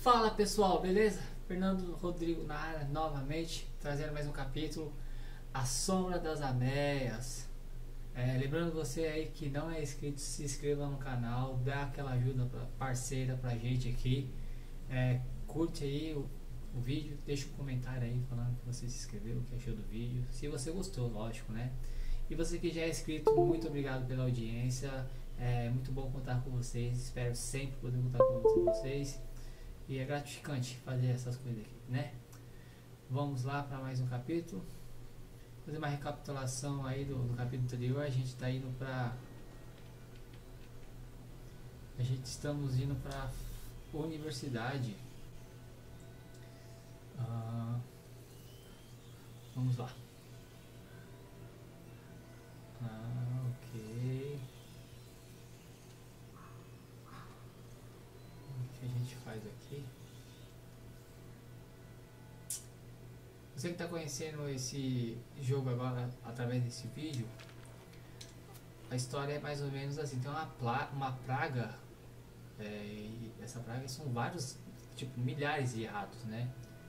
Fala pessoal, beleza? Fernando Rodrigo na área novamente, trazendo mais um capítulo, A Sombra das Ameias. Lembrando você aí que não é inscrito, se inscreva no canal, dá aquela ajuda parceira pra gente aqui. Curte aí o vídeo, deixa um comentário aí falando que você se inscreveu, o que achou do vídeo, se você gostou, lógico, né? E você que já é inscrito, muito obrigado pela audiência, é muito bom contar com vocês, espero sempre poder contar com vocês. E é gratificante fazer essas coisas aqui, né? Vamos lá para mais um capítulo. Fazer uma recapitulação aí do capítulo anterior. A gente tá indo para... estamos indo para universidade. Vamos lá. Ok. O que a gente faz aqui? Você que está conhecendo esse jogo agora através desse vídeo, a história é mais ou menos assim. Tem uma praga, e essa praga são vários, tipo, milhares de ratos, né?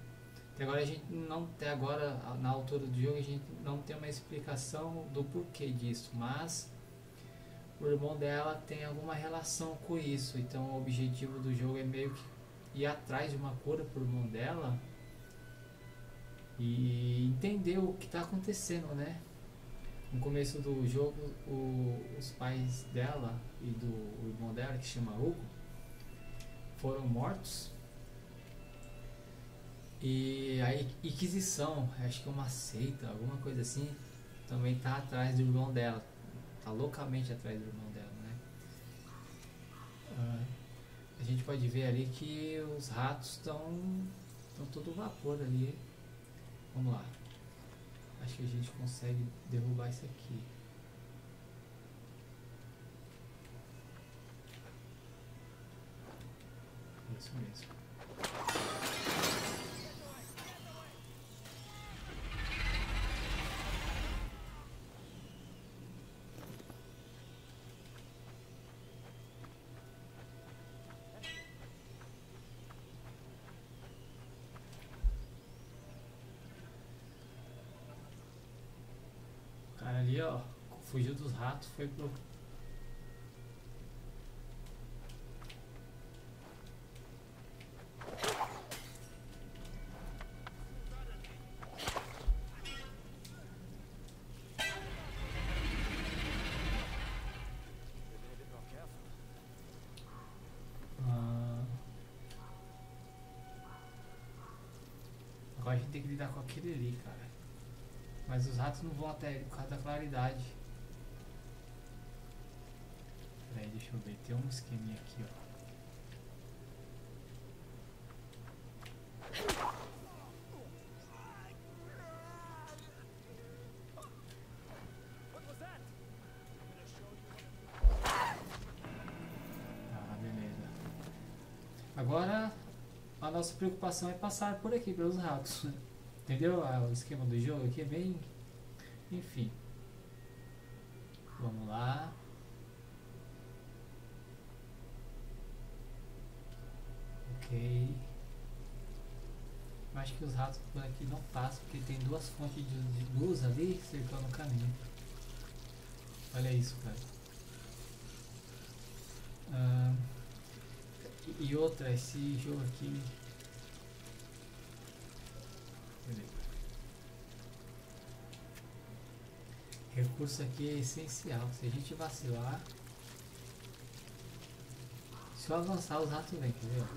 Até agora, na altura do jogo, a gente não tem uma explicação do porquê disso, mas o irmão dela tem alguma relação com isso. Então o objetivo do jogo é meio que ir atrás de uma cura pro irmão dela e entender o que está acontecendo, né? No começo do jogo, os pais dela e do irmão dela, que se chama Hugo, foram mortos. E a Inquisição, acho que é uma seita, alguma coisa assim, também tá atrás do irmão dela. Tá loucamente atrás do irmão dela, né? A gente pode ver ali que os ratos estão todo vapor ali. Vamos lá. Acho que a gente consegue derrubar isso aqui. Isso mesmo. O cara ali, ó, fugiu dos ratos, foi pro... Agora a gente tem que lidar com aquele ali, cara. Mas os ratos não vão até ele por causa da claridade. Peraí, deixa eu ver. Tem um esqueminha aqui, ó. Beleza. Agora a nossa preocupação é passar por aqui, pelos ratos. Entendeu? O esquema do jogo aqui é bem... Enfim. Vamos lá. Ok. Eu acho que os ratos por aqui não passam, porque tem duas fontes de luz ali cercando o caminho. Olha isso, cara. E outra, esse jogo aqui... Beleza. Recurso aqui é essencial. Se a gente vacilar... Se eu avançar, os ratos vêm, quer ver?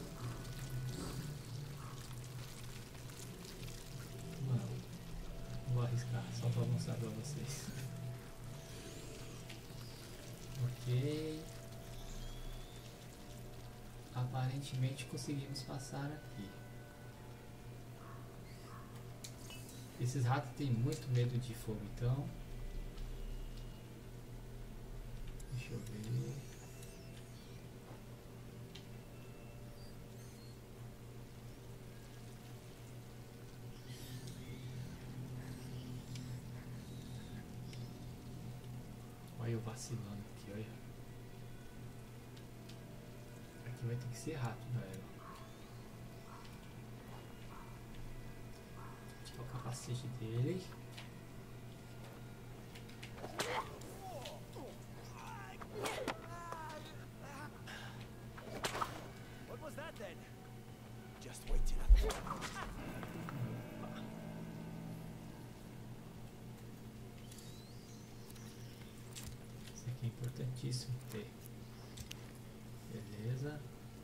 Não vou arriscar, só para mostrar para vocês. Ok. Aparentemente conseguimos passar aqui. Esses ratos têm muito medo de fogo, então... Deixa eu ver... Olha eu vacilando aqui, olha. Aqui vai ter que ser rápido, galera. capacete dele. What was that then? Just wait till Isso aqui é importantíssimo ter. Beleza.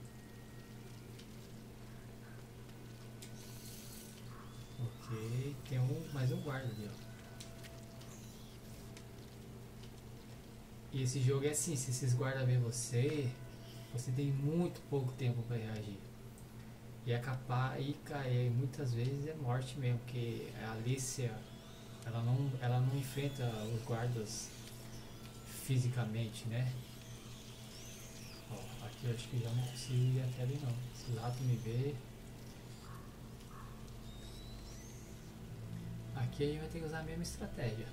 Ok, tem mais um guarda ali, ó. E esse jogo é assim, se esses guardas verem você, você tem muito pouco tempo para reagir. E é capaz, e cair muitas vezes é morte mesmo, porque a Alicia, ela não enfrenta os guardas fisicamente, né? Ó, aqui eu acho que já não consigo ir até ali não. Se o rato me ver. Aqui a gente vai ter que usar a mesma estratégia.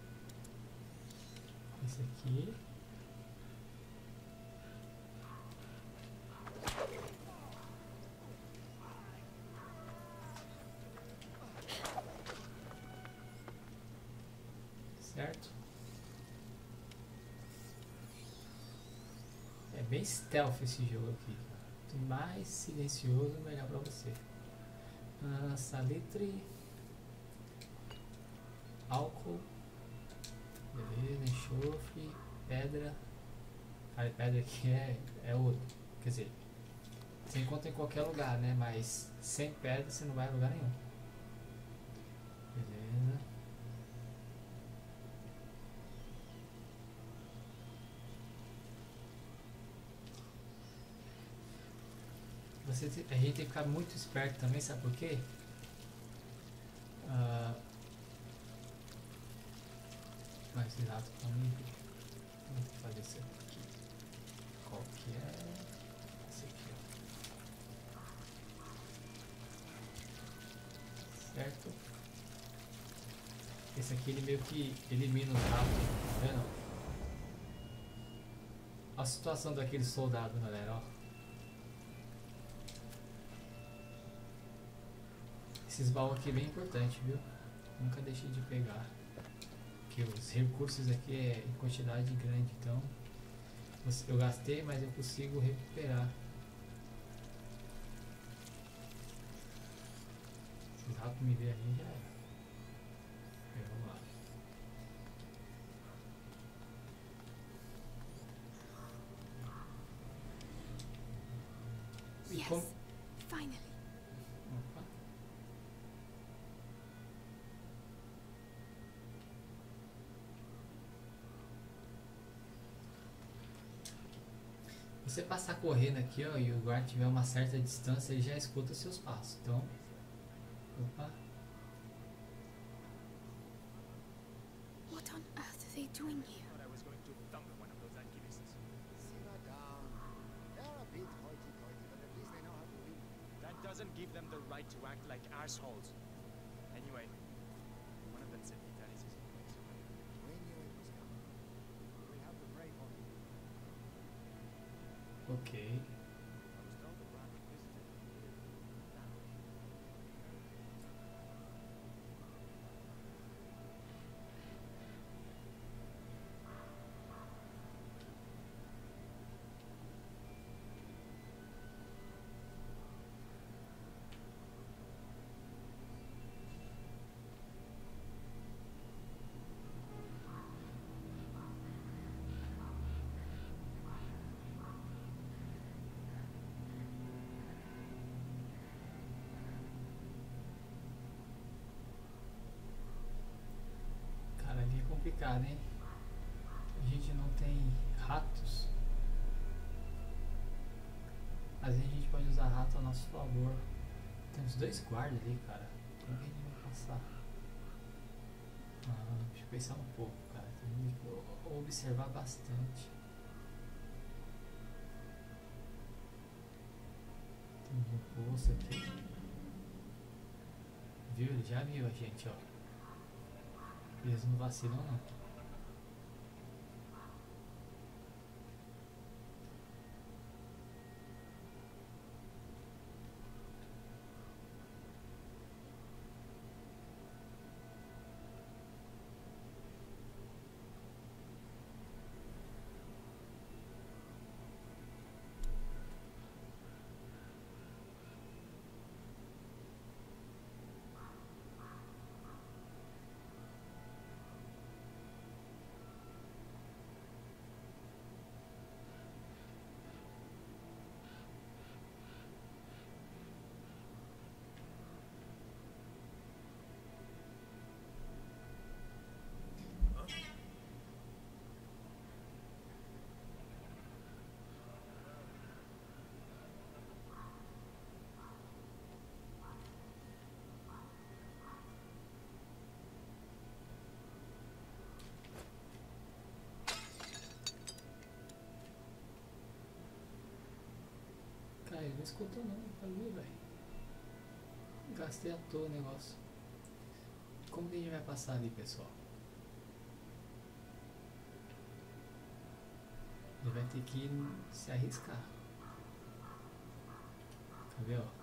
Esse aqui. Certo? É bem stealth esse jogo aqui. Quanto mais silencioso, melhor pra você. Salitre. Álcool. Beleza, enxofre. Pedra. Cara, pedra aqui é ouro. Quer dizer, você encontra em qualquer lugar, né? Mas sem pedra você não vai a lugar nenhum. Beleza. A gente tem que ficar muito esperto também, sabe por quê? Mas esse rato comigo. Vamos fazer isso aqui. Qual que é? Esse aqui, ó. Certo? Esse aqui ele meio que elimina os ratos, tá vendo? Olha a situação daquele soldado, galera, ó. Esses baús aqui é bem importante, viu? Nunca deixe de pegar. Porque os recursos aqui é em quantidade grande, então eu gastei, mas eu consigo recuperar. Se o rato me ver ali, já era. Vamos lá. Yes, finally. Opa. Você passar correndo aqui, ó, e o guarda tiver uma certa distância, ele já escuta seus passos. Então, opa. What on earth are they doing here? I was going to thump one of those activists. Simmer down. They're a bit hoity-toity, but at least they know how to win. That doesn't give them the right to act like assholes. Anyway, one of them said Vitalis is in place. We knew it was coming. We have to pray for him. Ok. I was told the Bradford visitor needed that. Cara, ali é complicado, hein? A gente não tem ratos. Às vezes a gente pode usar rato a nosso favor. Temos dois guardas ali, cara. Como que a gente vai passar? Deixa eu pensar um pouco, cara. Tem que observar bastante. Tem um poço aqui. Viu? Ele já viu a gente, ó. Eles não vacilam, não. escutou não, falei, velho. Gastei à toa o negócio. Como que a gente vai passar ali, pessoal? Ele vai ter que se arriscar. Quer ver, ó?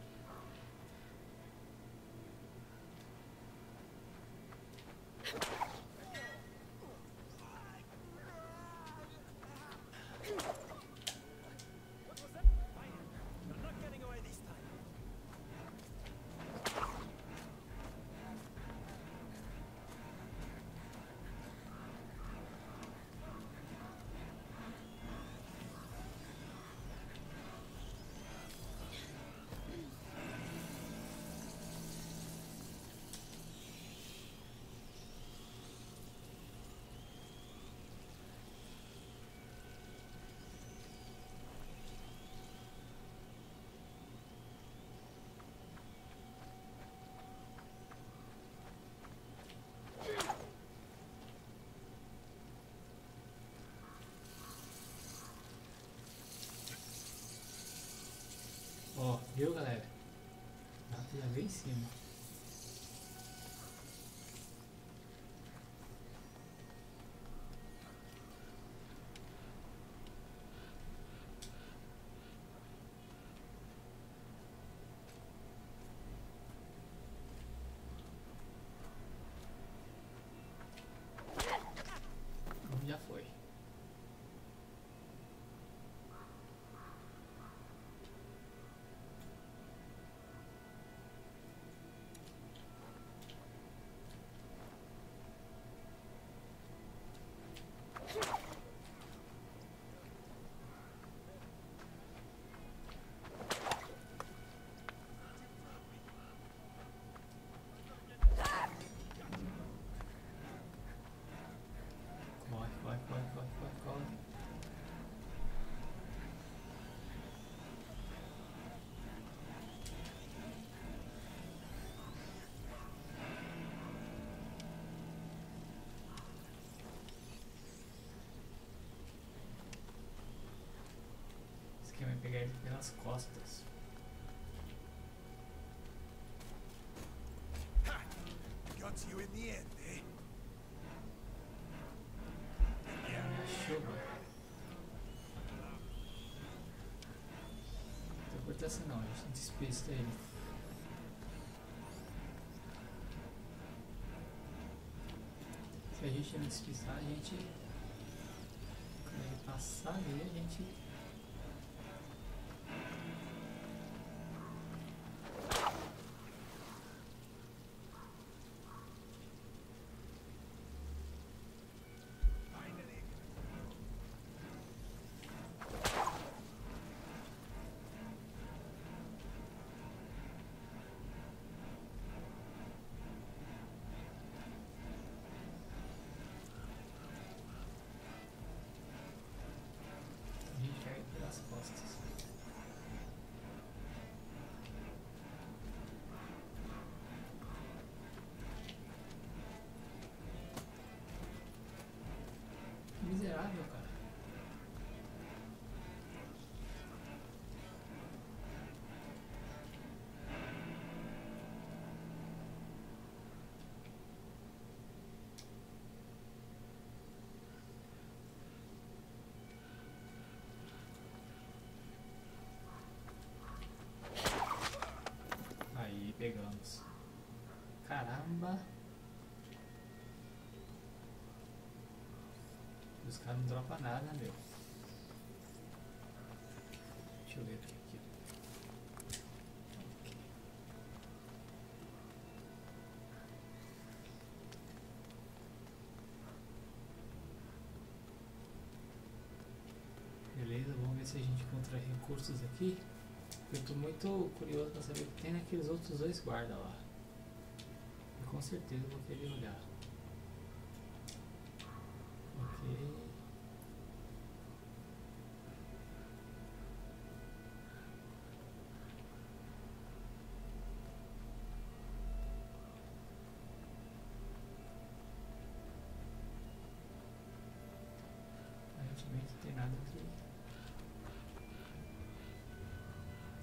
What was that? Fine. You're not getting away this time. Ó, viu, galera? Ela já veio em cima. Já foi. Corre, corre, corre, corre, corre, corre. Esse aqui vai pegar ele pelas costas. Got you in the end, eh? Me achou, mano. Não tem importância não, a gente despista ele. Se a gente não despistar, a gente. Quando ele passar ali, a gente. A gente pega pelas costas. Miserável, cara. Aí, pegamos. Caramba. Os caras não dropam nada, meu. Deixa eu ver aqui. Ok. Beleza, vamos ver se a gente encontra recursos aqui. Eu tô muito curioso pra saber o que tem naqueles outros dois guardas lá. E com certeza eu vou querer olhar. Ok. Aparentemente não tem nada aqui.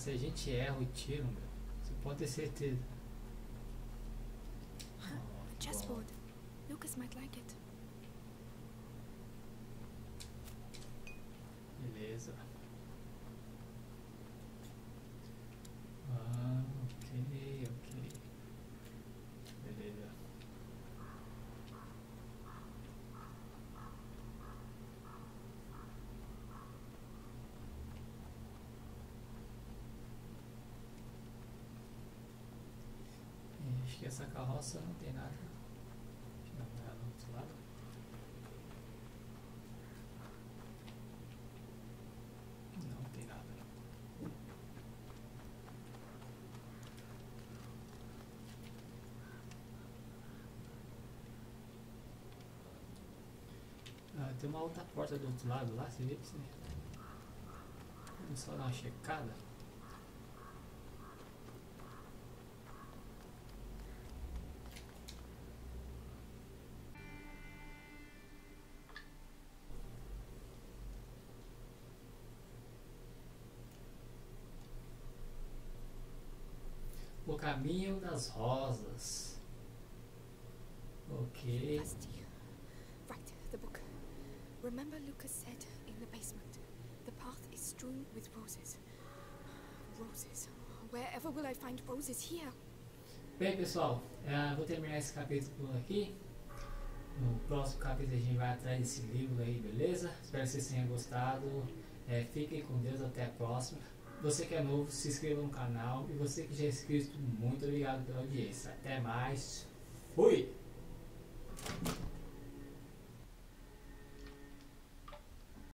Se a gente erra o tiro, meu, você pode ter certeza. A chessboard. Lucas might like it. Beleza. Ok. Beleza. Acho que essa carroça não tem nada. Deixa eu dar no outro lado. Não tem nada. Tem uma outra porta do outro lado lá, você vê que você... Vamos só dar uma checada. O caminho das rosas. Ok. Asti. Right, the book. Remember Lucas said in the basement, the path is strewn with roses. Roses. Wherever will I find roses here? Bem, pessoal, vou terminar esse capítulo por aqui. No próximo capítulo a gente vai atrás desse livro aí, beleza? Espero que vocês tenham gostado. Fiquem com Deus, até a próxima. Você que é novo, se inscreva no canal. E você que já é inscrito, muito obrigado pela audiência. Até mais. Fui!